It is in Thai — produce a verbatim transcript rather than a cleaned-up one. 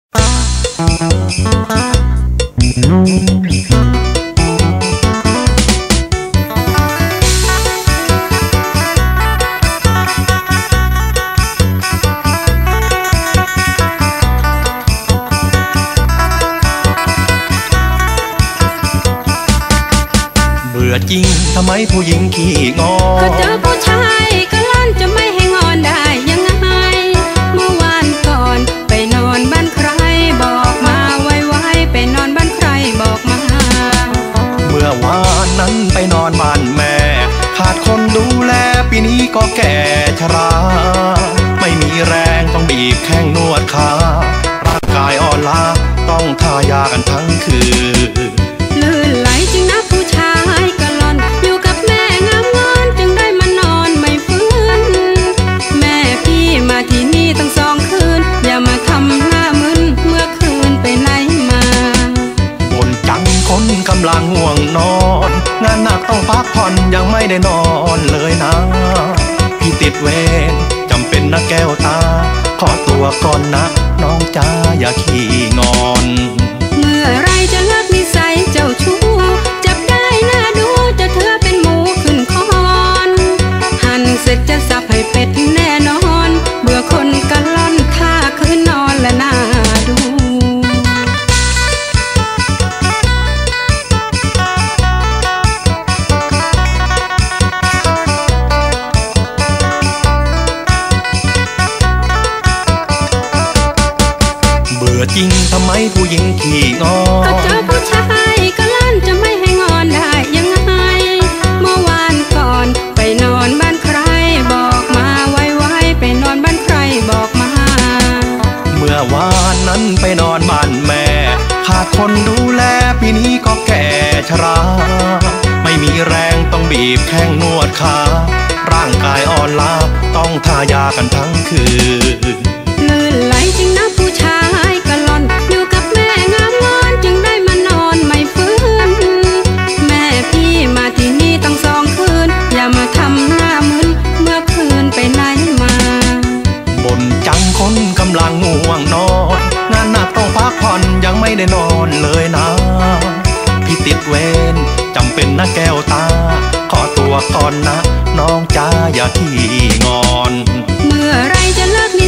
เบื่อจริงทำไมผู้หญิงขี้งอก็เจอผู้ชายก็ลั่นจะไม่ให้งอนได้ยังไงเมื่อวานก่อนไปนอนบ้านใครบอกมาไวๆไปนอนบ้านใครบอกมาเมื่อวานนั้นไปนอนบ้านแม่ขาดคนดูแลปีนี้ก็แก่ชราไม่มีแรงต้องบีบแข้งนวดขาร่างกายอ่อนล้าต้องทายากันทั้งคืนลื่นไหลจริงนะผู้ชายกะล่อนอยู่กับแม่งามงอนจึงได้มานอนไม่ฟื้นแม่พี่มาที่นี่ตั้งสองคืนอย่ามาทำหน้ามึนเมื่อคืนไปไหนมาบ่นจังคนกำลังง่วงนอนงานหนักต้องพักผ่อนยังไม่ได้นอนเลยนะพี่ติดเวรจำเป็นนะแก้วตาขอตัวก่อนนะน้องจ้าอย่าขี้งอนเมื่อไรจะเลิกนิสัยเจ้าชู้จับได้หน้าดูจะเธอเป็นหมูขึ้นคอนหั่นเสร็จจะสับให้เป็ดแน่นอนเบื่อคนกะล่อนท่าคืนนอนและน่าดูเบื่อจริงทำไมผู้หญิงขี้งอก็เจอผู้ชายก็ลั่นจะไม่ให้งอนได้ยังไงเมื่อวานก่อนไปนอนบ้านใครบอกมาไวๆไปนอนบ้านใครบอกมาเมื่อวานนั้นไปนอนบ้านแม่ขาดคนดูแลปีนี้ก็แก่ชราไม่มีแรงต้องบีบแข้งนวดขาร่างกายอ่อนล้าต้องทายากันทั้งคืนลื่นไหลจริงนะผู้ชายกะล่อนอยู่กับแม่งามงอนจึงได้มานอนไม่ฟื้นแม่พี่มาที่นี่ตั้งสองคืนอย่ามาทำหน้ามึนเมื่อคืนไปไหนมาบ่นจังคนกำลังง่วงนอนงานหนักต้องพักผ่อนยังไม่ได้นอนเลยนะพี่ติดเวรจำเป็นนะแก้วตาขอตัวก่อนนะน้องจ้าอย่าขี้งอนเมื่อไรจะเลิก